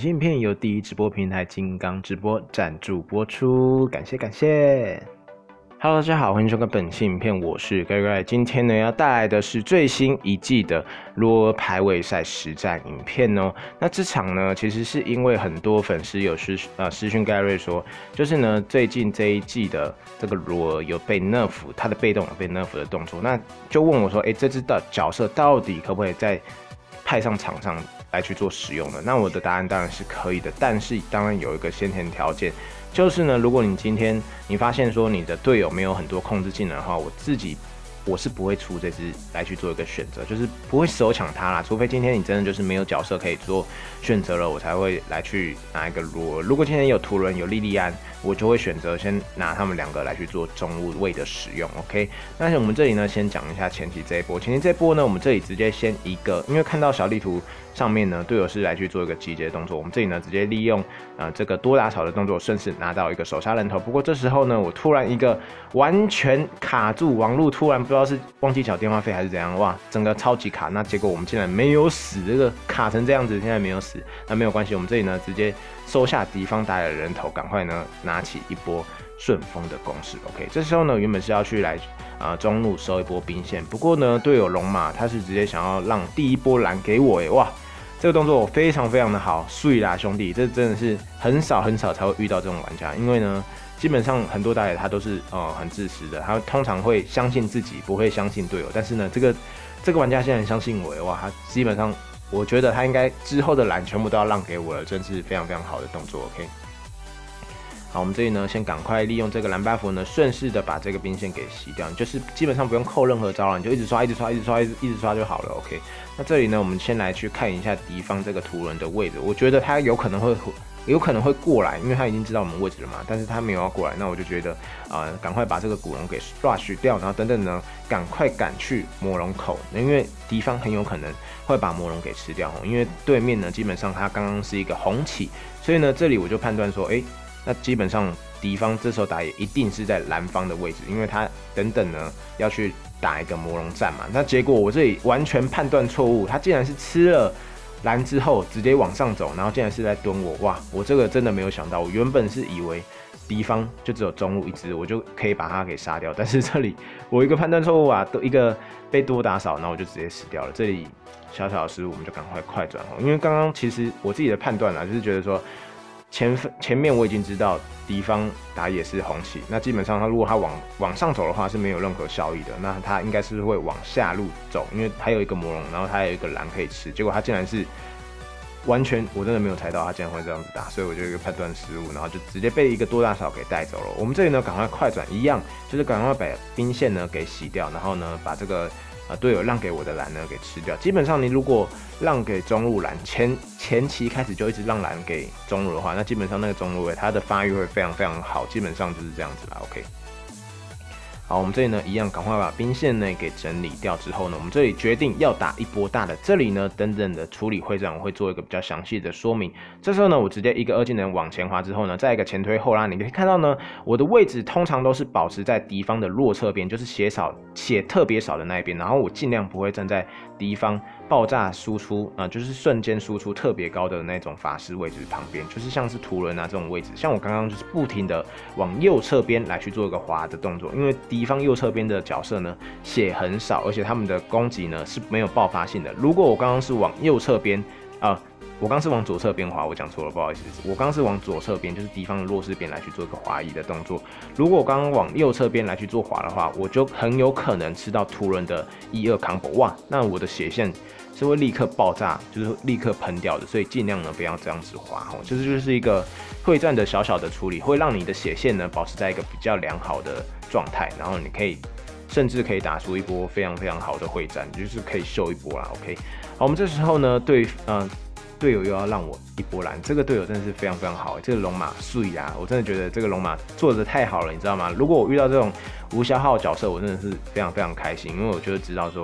期影片由第一直播平台金刚直播赞助播出，感谢。Hello， 大家好，欢迎收看本期影片，我是 Gary。今天呢要带来的是最新一季的罗尔排位赛实战影片哦。那这场呢，其实是因为很多粉丝有私讯 Gary 说，就是呢最近这一季的这个罗尔有被 nerf， 他的被动有被 nerf 的动作，那就问我说，这只的角色到底可不可以在派上场上来去做使用的？那我的答案当然是可以的，但是当然有一个先前条件。就是呢，如果你今天你发现说你的队友没有很多控制技能的话，我是不会出这支来去做一个选择，就是不会手抢它啦，除非今天你真的就是没有角色可以做选择了，我才会来去拿一个罗尔。如果今天有图伦有莉莉安，我就会选择先拿他们两个来去做中路位的使用。OK， 那我们这里呢先讲一下前期这一波。前期这一波呢，我们这里直接先一个，因为看到小地图上面呢队友是来去做一个集结的动作，我们这里呢直接利用这个多打少的动作，顺势拿到一个手杀人头。不过这时候呢，我突然一个完全卡住，网路突然不知道是忘记缴电话费还是怎样，哇，整个超级卡。那结果我们竟然没有死，这个卡成这样子，现在没有死，那没有关系，我们这里呢直接收下敌方打野的人头，赶快呢拿起一波顺风的攻势。OK， 这时候呢原本是要去来中路收一波兵线，不过呢队友龙马他是直接想要让第一波蓝给我，哇！这个动作非常的好，碎啦兄弟，这真的是很少才会遇到这种玩家，因为呢，基本上很多打野他都是很自私的，他通常会相信自己，不会相信队友。但是呢，这个玩家现在相信我，哇，他基本上我觉得他应该之后的蓝全部都要让给我了，真是非常好的动作。OK。好，我们这里呢，先赶快利用这个蓝 buff 呢，顺势的把这个兵线给洗掉，你就是基本上不用扣任何招了，你就一直刷就好了。OK， 那这里呢，我们先来去看一下敌方这个图人的位置，我觉得他有可能会过来，因为他已经知道我们位置了嘛，但是他没有要过来，那我就觉得赶快把这个古龙给 rush 掉，然后等等呢，赶快赶去魔龙口，因为敌方很有可能会把魔龙给吃掉，因为对面呢基本上他刚刚是一个红旗，所以呢这里我就判断说，那基本上敌方这时候打野一定是在蓝方的位置，因为他等等呢要去打一个魔龙战嘛。那结果我这里完全判断错误，他竟然是吃了蓝之后直接往上走，然后竟然是在蹲我，哇！我这个真的没有想到，我原本是以为敌方就只有中路一只，我就可以把他给杀掉，但是这里我一个判断错误啊，一个被多打少，然后我就直接死掉了。这里小的失误，我们就赶快转红，因为刚刚其实我自己的判断啊，就是觉得说。前面我已经知道敌方打野是红旗，那基本上他如果他往上走的话是没有任何效益的，那他应该是会往下路走，因为还有一个魔龙，然后他还有一个蓝可以吃，结果他竟然是完全我真的没有猜到他竟然会这样子打，所以我就有一个判断失误，然后就直接被一个多大少给带走了。我们这里呢赶快快转，一样就是赶快把兵线呢给洗掉，然后呢把这个队友让给我的蓝呢给吃掉。基本上你如果让给中路蓝前期开始就一直让蓝给中路的话，那基本上那个中路位它的发育会非常好，基本上就是这样子啦。OK。好，我们这里呢一样，赶快把兵线呢给整理掉之后呢，我们这里决定要打一波大的。这里呢等等的处理会战，我会做一个比较详细的说明。这时候呢，我直接一个二技能往前滑之后呢，再一个前推后拉，你可以看到呢，我的位置通常都是保持在敌方的弱侧边，就是血特别少的那一边，然后我尽量不会站在敌方爆炸输出就是瞬间输出特别高的那种法师位置旁边，就是像是图伦这种位置，像我刚刚就是不停的往右侧边来去做一个滑的动作，因为敌方右侧边的角色呢血很少，而且他们的攻击呢是没有爆发性的。如果我刚刚是往右侧边我刚是往左侧边滑，我讲错了，不好意思。我刚是往左侧边，就是敌方的弱势边来去做一个滑移的动作。如果我刚刚往右侧边来去做滑的话，我就很有可能吃到图伦的1-2 combo， 哇，那我的血线是会立刻爆炸，就是立刻喷掉的。所以尽量呢不要这样子滑，就是一个会战的小的处理，会让你的血线呢保持在一个比较良好的状态，然后你可以甚至可以打出一波非常好的会战，就是可以秀一波啦。OK， 好，我们这时候呢队友又要让我一波蓝，这个队友真的是非常好，这个龙马碎啦，我真的觉得这个龙马做的太好了，你知道吗？如果我遇到这种无消耗角色，我真的是非常开心，因为我就知道说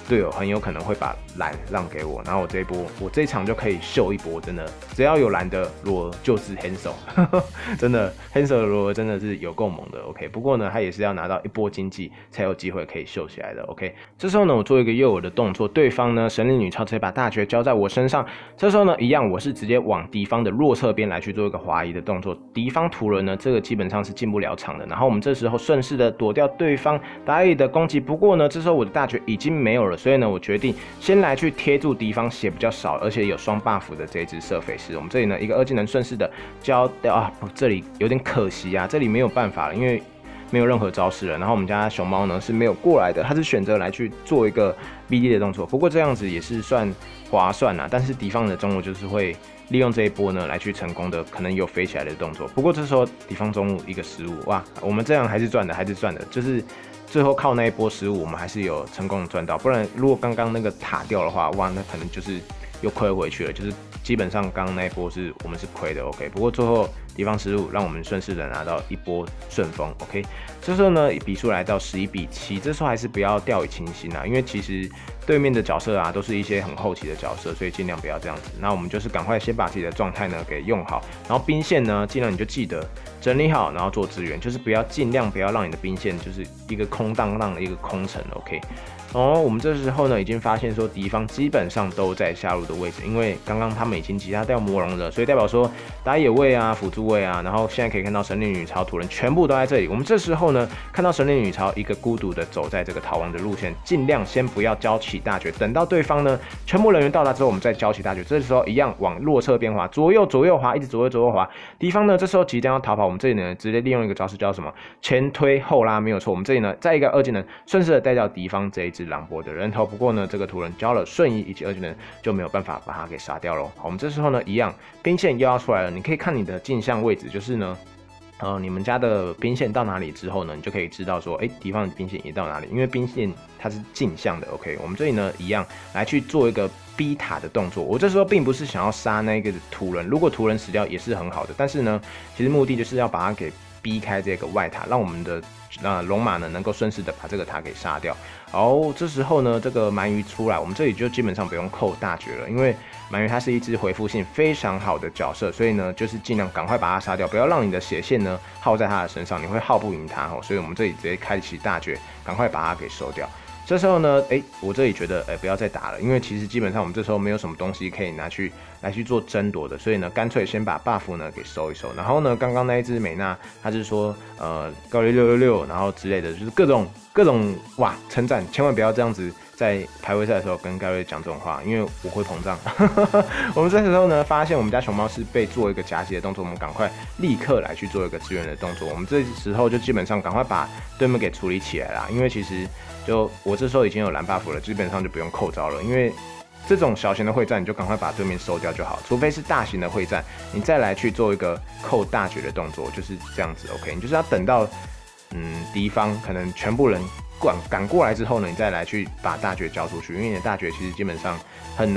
队友很有可能会把蓝让给我，然后我这一场就可以秀一波，真的，只要有蓝的罗就是 Hanzo， 真的 Hanzo 的罗真的是有够猛的 ，OK。不过呢，他也是要拿到一波经济才有机会可以秀起来的 ，OK。这时候呢，我做一个诱饵的动作，对方呢神力女超直接把大绝交在我身上，这时候呢一样我是直接往敌方的弱侧边来去做一个滑移的动作，敌方图人呢这个基本上是进不了场的，然后我们这时候顺势的躲掉对方打野的攻击，不过呢这时候我的大绝已经没有了，所以呢我决定先来去贴住敌方血比较少而且有双 buff 的这一只射飞狮，我们这里呢一个2技能顺势的交掉啊，这里有点可惜啊，这里没有办法了，因为没有任何招式了，然后我们家熊猫呢是没有过来的，他是选择来去做一个 BD 的动作，不过这样子也是算划算啊，但是敌方的中路就是会利用这一波呢来去成功的可能有飞起来的动作，不过这时候敌方中路一个失误，哇，我们这样还是赚的，就是最后靠那一波失误我们还是有成功的赚到，不然如果刚刚那个塔掉的话，哇，那可能就是又亏回去了，就是基本上刚刚那一波我们是亏的 ，OK。不过最后敌方失误让我们顺势的拿到一波顺风 ，OK。这时候呢，比数来到11-7，这时候还是不要掉以轻心啊，因为其实对面的角色啊都是一些很后期的角色，所以尽量不要这样子。那我们就是赶快先把自己的状态呢给用好，然后兵线呢尽量你就记得整理好，然后做支援，就是尽量不要让你的兵线就是一个空荡荡的一个空城 ，OK。我们这时候呢已经发现说敌方基本上都在下路的位置，因为刚刚他们已经击杀掉魔龙了，所以代表说打野位啊、辅助位啊，然后现在可以看到神力女超土人全部都在这里。我们这时候呢看到神力女超一个孤独的走在这个逃亡的路线，尽量先不要交起大绝，等到对方呢全部人员到达之后，我们再交起大绝。这时候一样往弱侧边滑，左右滑，一直左右滑。敌方呢这时候即将要逃跑，我们这里呢直接利用一个招式叫什么前推后拉，没有错。我们这里呢再一个2技能顺势的带掉敌方这一只狼博的人头，不过呢这个图人交了瞬移以及2技能就没有办法把他给杀掉了。好，我们这时候呢一样兵线又要出来了，你可以看你的镜像位置，就是呢你们家的兵线到哪里之后呢，你就可以知道说，敌方的兵线也到哪里，因为兵线它是镜像的 ，OK。我们这里呢一样来去做一个逼塔的动作。我这时候并不是想要杀那个土人，如果土人死掉也是很好的，但是呢，其实目的就是要把它给逼开这个外塔，让我们的龙马呢能够顺势的把这个塔给杀掉。好，这时候呢这个鳗鱼出来，我们这里就基本上不用扣大绝了，因为鳗鱼它是一只回复性非常好的角色，所以呢就是尽量赶快把它杀掉，不要让你的血线呢耗在它的身上，你会耗不赢它，所以我们这里直接开启大绝，赶快把它给收掉。这时候呢，我这里觉得，不要再打了，因为其实基本上我们这时候没有什么东西可以来去做争夺的，所以呢，干脆先把 buff 呢给收一收。然后呢，刚刚那一只美娜，她就是说，高率666，然后之类的，就是各种哇称赞，千万不要这样子在排位赛的时候跟盖瑞讲这种话，因为我会膨胀。我们这时候呢，发现我们家熊猫是被做一个夹击的动作，我们赶快立刻来去做一个支援的动作。我们这时候就基本上赶快把对面给处理起来啦，因为其实就我这时候已经有蓝 buff 了，基本上就不用扣招了，因为这种小型的会战，你就赶快把对面收掉就好，除非是大型的会战，你再来去做一个扣大绝的动作，就是这样子 OK。你就是要等到敌方可能全部人赶过来之后呢，你再来去把大绝交出去，因为你的大绝其实基本上很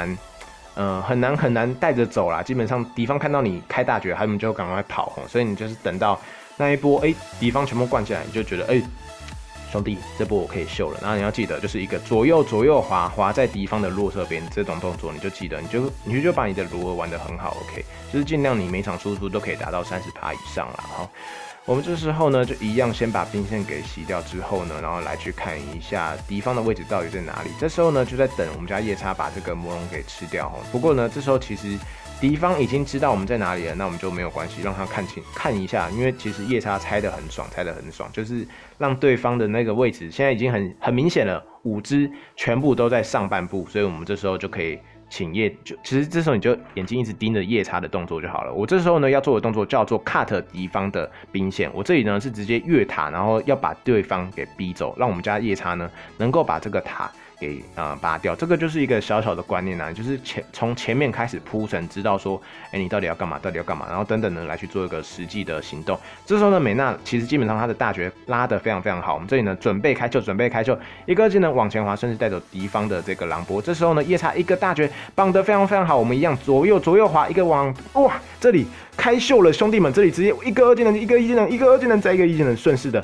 难带着走啦。基本上敌方看到你开大绝，他们就赶快跑，所以你就是等到那一波，敌方全部灌进来，你就觉得兄弟，这波我可以秀了。然后你要记得，就是一个左右滑在敌方的弱侧边这种动作，你就记得，你就把你的罗尔玩得很好 ，OK， 就是尽量你每场输出都可以达到30%以上啦。好，我们这时候呢，就一样先把兵线给洗掉之后呢，然后来去看一下敌方的位置到底在哪里。这时候呢，就在等我们家夜叉把这个魔龙给吃掉。不过呢，这时候其实敌方已经知道我们在哪里了，那我们就没有关系，让他看一下，因为其实夜叉猜得很爽，就是让对方的那个位置现在已经很明显了，5只全部都在上半部，所以我们这时候就可以请其实这时候你就眼睛一直盯着夜叉的动作就好了。我这时候呢要做的动作叫做 cut 敌方的兵线，我这里呢是直接越塔，然后要把对方给逼走，让我们家夜叉呢能够把这个塔给拔掉。这个就是一个小小的观念啊，就是从前面开始铺陈，知道说，你到底要干嘛，然后等等的来去做一个实际的行动。这时候呢，美娜其实基本上她的大绝拉得非常非常好，我们这里呢准备开球，一个技能往前滑，甚至带走敌方的这个狼波。这时候呢，夜叉一个大绝绑得非常非常好，我们一样左右滑，一个往哇这里开秀了，兄弟们，这里直接一个2技能，一个1技能，一个2技能，再一个1技能，顺势的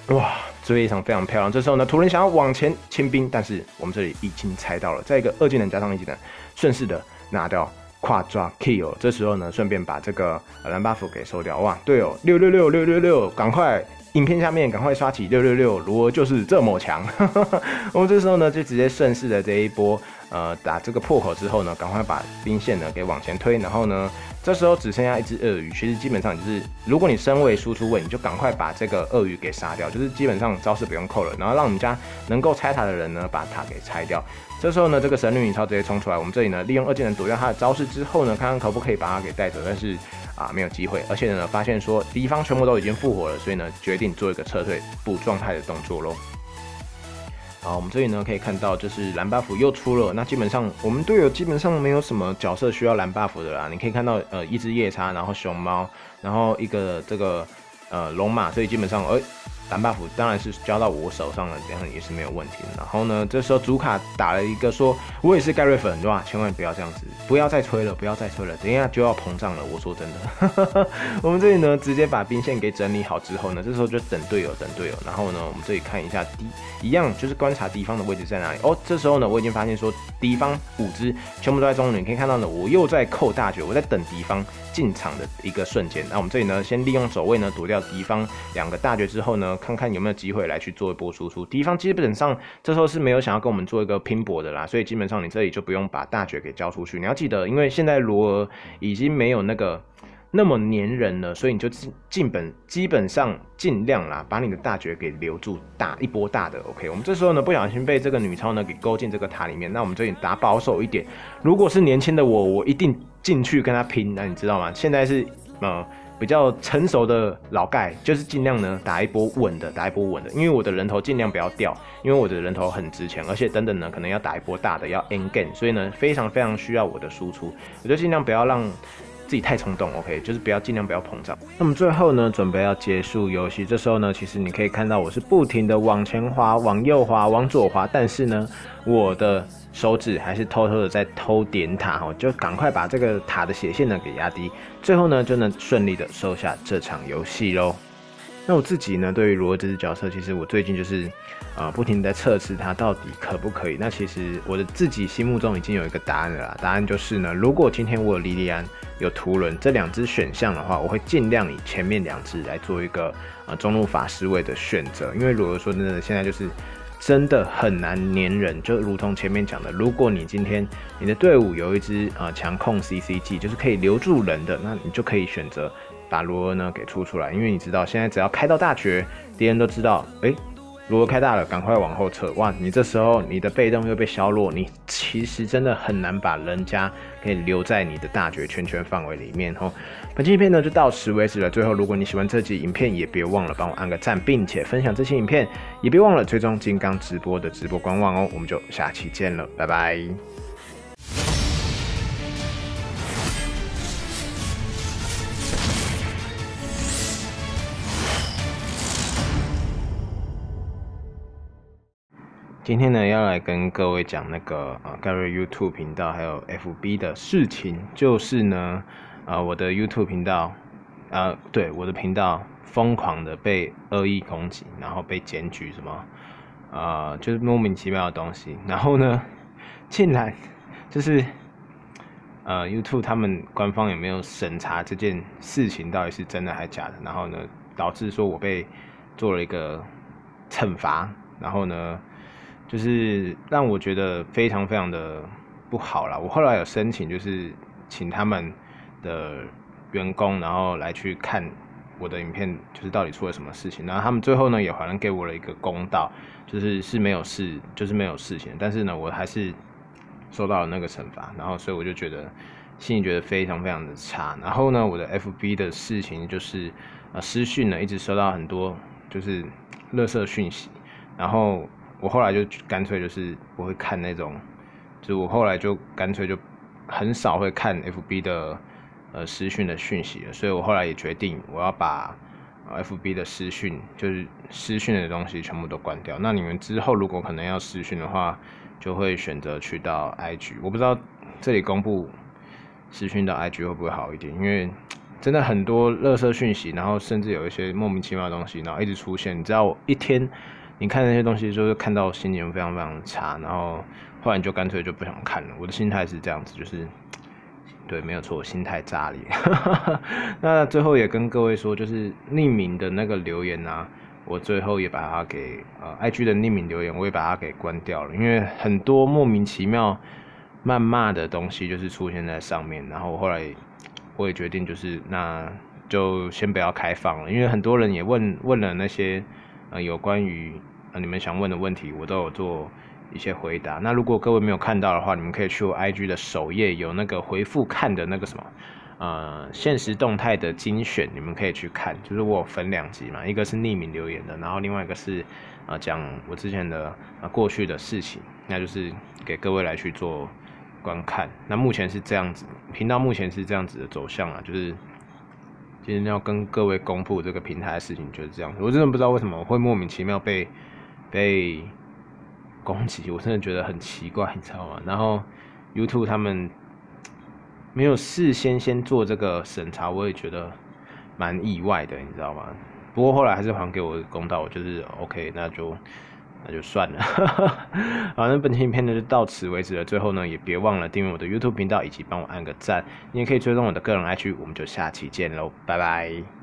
哇，非常非常漂亮。这时候呢，图人想要往前清兵，但是我们这里已经猜到了，在一个2技能加上1技能，顺势的拿掉跨抓 kill。这时候呢，顺便把这个蓝 buff 给收掉。哇，队友666，赶快！影片下面赶快刷起666，罗就是这么强。我们这时候呢，就直接顺势的这一波，打这个破口之后呢，赶快把兵线呢给往前推，然后呢，这时候只剩下一只鳄鱼，其实基本上就是，如果你身位输出位，你就赶快把这个鳄鱼给杀掉，就是基本上招式不用扣了，然后让我们家能够拆塔的人呢，把塔给拆掉。这时候呢，这个神女女超直接冲出来，我们这里呢，利用2技能躲掉她的招式之后呢，看看可不可以把她给带走，但是没有机会，而且呢，发现说敌方全部都已经复活了，所以呢，决定做一个撤退补状态的动作咯。好，我们这里呢可以看到，就是蓝 buff 又出了，那基本上我们队友基本上没有什么角色需要蓝 buff 的啦。你可以看到，一只夜叉，然后熊猫，然后一个这个龙马，所以基本上蓝 buff 当然是交到我手上了，这样也是没有问题的。然后呢，这时候主卡打了一个说，我也是盖瑞粉，对吧？千万不要这样子，不要再吹了，不要再吹了，等一下就要膨胀了。我说真的，我们这里呢直接把兵线给整理好之后呢，这时候就等队友，然后呢，我们这里看一下一样就是观察敌方的位置在哪里。这时候呢，我已经发现说敌方5只全部都在中路，你可以看到呢，我又在扣大绝，我在等敌方进场的一个瞬间。那我们这里呢，先利用走位呢躲掉敌方2个大绝之后呢，看看有没有机会来去做一波输出。敌方基本上这时候是没有想要跟我们做一个拼搏的啦，所以基本上你这里就不用把大绝给交出去。你要记得，因为现在罗尔已经没有那么黏人了，所以你就基本上尽量啦，把你的大绝给留住，打一波大的。OK， 我们这时候呢不小心被这个女超呢给勾进这个塔里面，那我们这里打保守一点。如果是年轻的我一定进去跟他拼，那你知道吗？现在是比较成熟的老盖，就是尽量呢打一波稳的，因为我的人头尽量不要掉，因为我的人头很值钱，而且等等呢可能要打一波大的，要 end game， 所以呢非常非常需要我的输出，我就尽量不要让自己太冲动 ，OK， 就是尽量不要膨胀。那么最后呢，准备要结束游戏，这时候呢，其实你可以看到我是不停的往前滑、往右滑、往左滑，但是呢，我的手指还是偷偷的在偷点塔，就赶快把这个塔的血线呢给压低，最后呢就能顺利的收下这场游戏咯。那我自己呢，对于罗尔这只角色，其实我最近就是不停地在测试它到底可不可以。那其实我的自己心目中已经有一个答案了啦，答案就是呢，如果今天我有莉莉安、有图伦这2只选项的话，我会尽量以前面2只来做一个中路法师位的选择，因为罗尔说真的，现在就是真的很难黏人，就如同前面讲的，如果你今天你的队伍有一只强控 CCG， 就是可以留住人的，那你就可以选择把罗尔呢给出来，因为你知道现在只要开到大绝，敌人都知道，罗尔开大了，赶快往后撤。哇，你这时候你的被动又被削弱，你其实真的很难把人家可以留在你的大绝圈范围里面哦。本期影片呢就到此为止了。最后，如果你喜欢这集影片，也别忘了帮我按个赞，并且分享这期影片，也别忘了追踪金刚直播的直播官网哦。我们就下期见了，拜拜。今天呢，要来跟各位讲那个盖瑞 YouTube 频道还有 FB 的事情，就是呢，我的 YouTube 频道，对，我的频道疯狂的被恶意攻击，然后被检举什么，就是莫名其妙的东西，然后呢，竟然就是YouTube 他们官方有没有审查这件事情到底是真的还是假的，然后呢，导致说我被做了一个惩罚，然后呢，就是让我觉得非常非常的不好啦。我后来有申请，就是请他们的员工，然后来去看我的影片，就是到底出了什么事情。然后他们最后呢，也好像给我了一个公道，就是没有事，就是没有事情。但是呢，我还是受到了那个惩罚，然后所以我就觉得心里觉得非常非常的差。然后呢，我的 FB 的事情就是私讯呢一直收到很多就是垃圾讯息，然后我后来就干脆就是不会看那种，就我后来就干脆就很少会看 FB 的私讯的讯息了，所以我后来也决定我要把FB 的私讯，就是私讯的东西全部都关掉。那你们之后如果可能要私讯的话，就会选择去到 IG。我不知道这里公布私讯到 IG 会不会好一点，因为真的很多垃圾讯息，然后甚至有一些莫名其妙的东西，然后一直出现。你知道，一天你看那些东西，就是看到心情非常非常差，然后后来你就干脆就不想看了。我的心态是这样子，就是对，没有错，心态炸裂。那最后也跟各位说，就是匿名的那个留言啊，我最后也把它给IG 的匿名留言，我也把它给关掉了，因为很多莫名其妙谩骂的东西就是出现在上面，然后后来我也决定就是那就先不要开放了，因为很多人也问了那些有关于你们想问的问题，我都有做一些回答。那如果各位没有看到的话，你们可以去我 IG 的首页有那个回复看的那个什么现实动态的精选，你们可以去看。就是我有分2集嘛，一个是匿名留言的，然后另外一个是讲我之前的过去的事情，那就是给各位来去做观看。那目前是这样子，频道目前是这样子的走向啊，就是今天要跟各位公布这个平台的事情就是这样子。我真的不知道为什么我会莫名其妙被攻击，我真的觉得很奇怪，你知道吗？然后 YouTube 他们没有事先做这个审查，我也觉得蛮意外的，你知道吗？不过后来还是还给我公道，我就是 OK， 那就算了。好，那本期影片呢就到此为止了。最后呢，也别忘了订阅我的 YouTube 频道，以及帮我按个赞。你也可以追踪我的个人 IG，我们就下期见喽，拜拜。